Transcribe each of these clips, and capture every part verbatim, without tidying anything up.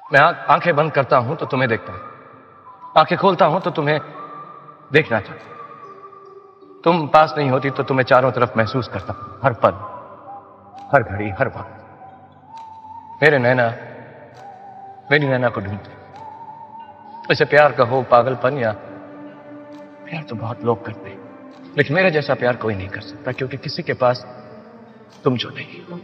मैं आंखें बंद करता हूं तो तुम्हें देखता हूं, आंखें खोलता हूं तो तुम्हें देखना चाहता हूं। तुम पास नहीं होती तो तुम्हें चारों तरफ महसूस करता हूं, हर पल, हर घड़ी, हर वक्त। मेरे नैना मेरी नैना को ढूंढते। इसे प्यार कहो, पागलपन, या प्यार तो बहुत लोग करते हैं, लेकिन मेरे जैसा प्यार कोई नहीं कर सकता, क्योंकि किसी के पास तुम जो नहीं हो।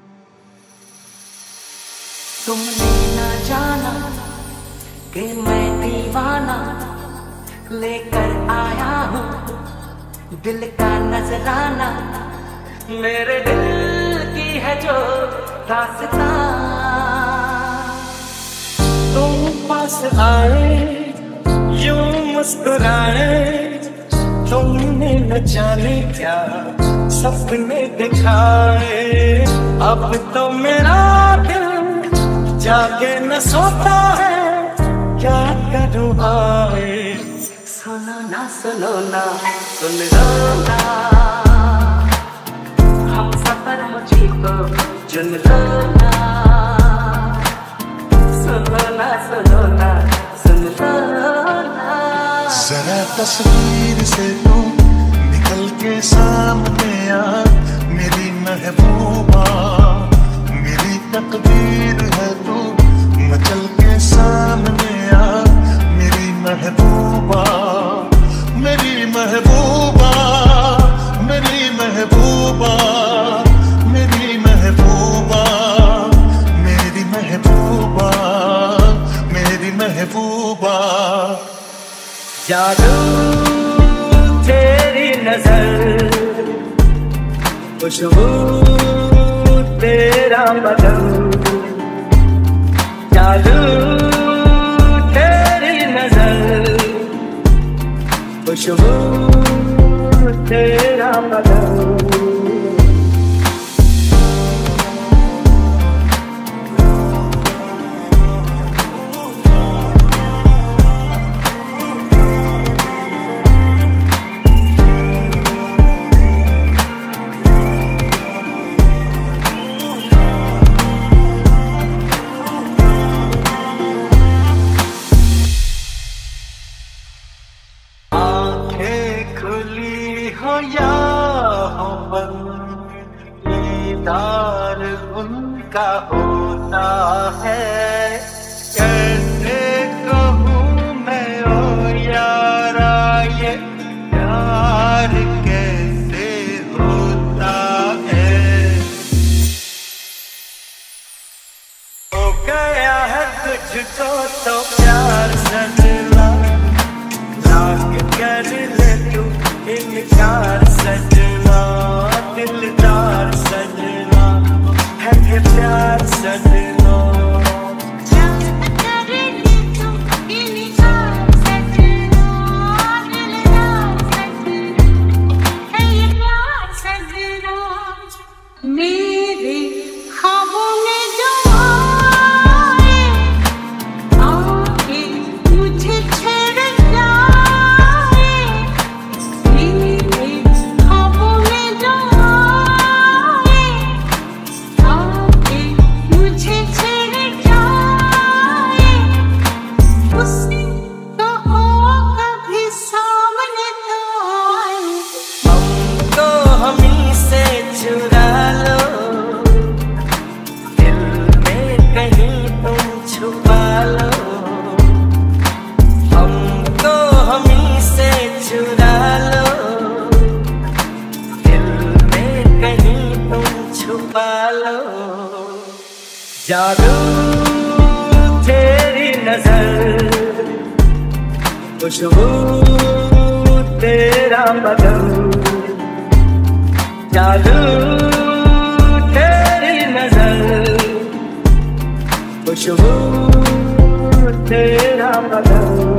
तुमने ना जाना कि मैं दीवाना लेकर आया हूँ दिल का नजराना, मेरे दिल की है जो दास्तां। तुम पास आए यूं मुस्कुराए, तुमने न जाने क्या सपने दिखाए। अब तो मेरा दिल जाके न सोता है, क्या करूँ आए। सुनो ना सुनो ना सुन लो ना, हम सफर मुझी को चुन लो ना। सुनो ना सुनो ना सुन लो ना। जरा तस्वीर से तू निकल के सामने आ, मेरी महबूबा मेरी तकदीर है तू, मचल के सामने आ मेरी महबूबा, मेरी महबूबा, मेरी महबूबा, मेरी महबूबा, मेरी महबूबा, मेरी महबूबा। जादू तेरी नजर, खुशबू तेरा बदन, जादू तेरी नजर, खुशबू तेरा बदन। या हो बंद दीदार उनका होता है, कैसे कहूँ मैं ओ यारा ये प्यार कैसे होता है। हो गया है तुझको तो प्यार सजना, लाग कर ले तू इनकार सजना, दिलदार सजना है ये प्यार सजना। मेरे ख्वाबों में जो आए, आके मुझे छेड़ जाए। मेरे ख्वाबों में जो आए, आके मुझे छेड़ जाए। उसे तो हो कभी सामने तो आए। हमको हमी से चुरा छुपा लो, हमको हमी से चुरा लो, दिल में कहीं तुम छुपा लो। जादू तेरी नजर, खुशबू तेरा बदन, जादू तेरी नजर, खुशबू तेरा बदन।